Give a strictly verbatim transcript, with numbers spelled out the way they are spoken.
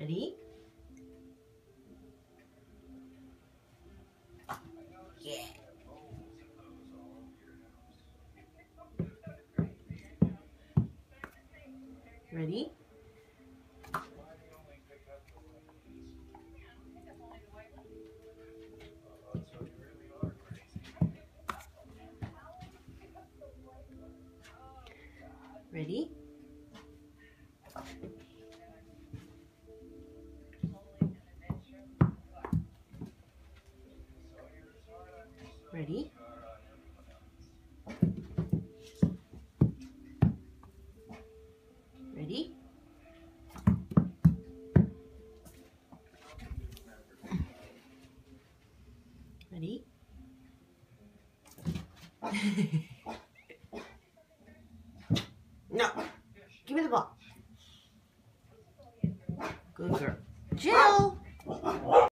Ready? Yeah. Ready? Ready? Ready? Ready? Ready? No. Give me the ball. Good girl. Jill!